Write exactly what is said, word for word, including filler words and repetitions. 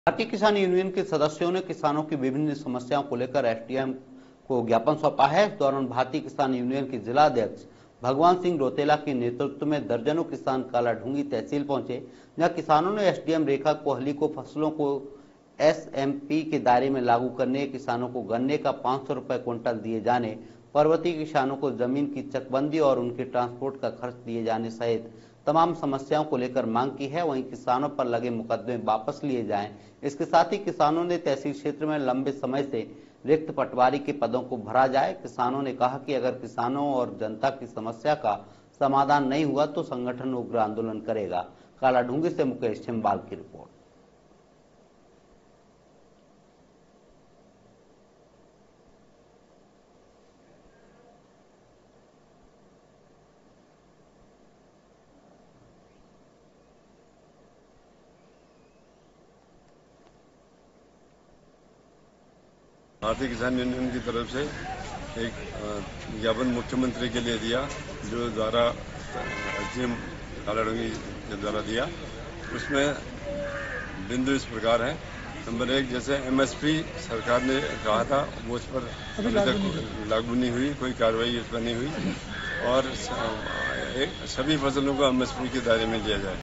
भारतीय किसान यूनियन के सदस्यों ने किसानों की विभिन्न समस्याओं को लेकर एसडीएम को ज्ञापन सौंपा है। इस दौरान भारतीय किसान यूनियन के जिला अध्यक्ष भगवान सिंह रोतेला के नेतृत्व में दर्जनों किसान कालाढूंगी तहसील पहुंचे, जहां किसानों ने एसडीएम रेखा कोहली को फसलों को एसएमपी के दायरे में लागू करने, किसानों को गन्ने का पांच सौ रुपए क्विंटल दिए जाने, पर्वतीय किसानों को जमीन की चकबंदी और उनके ट्रांसपोर्ट का खर्च दिए जाने सहित तमाम समस्याओं को लेकर मांग की है। वहीं किसानों पर लगे मुकदमे वापस लिए जाएं। इसके साथ ही किसानों ने तहसील क्षेत्र में लंबे समय से रिक्त पटवारी के पदों को भरा जाए। किसानों ने कहा कि अगर किसानों और जनता की समस्या का समाधान नहीं हुआ तो संगठन उग्र आंदोलन करेगा। कालाढूंगी से मुकेश छिंबाल की रिपोर्ट। भारतीय किसान यूनियन की तरफ से एक ज्ञापन मुख्यमंत्री के लिए दिया, जो द्वारा एसडीएम कालाढूंगी के द्वारा दिया। उसमें बिंदु इस प्रकार है। नंबर एक, जैसे एमएसपी सरकार ने कहा था वो उस पर अभी तक लागू नहीं हुई, कोई कार्रवाई उस पर नहीं हुई और एक सभी फसलों को एमएसपी के दायरे में लिया जाए।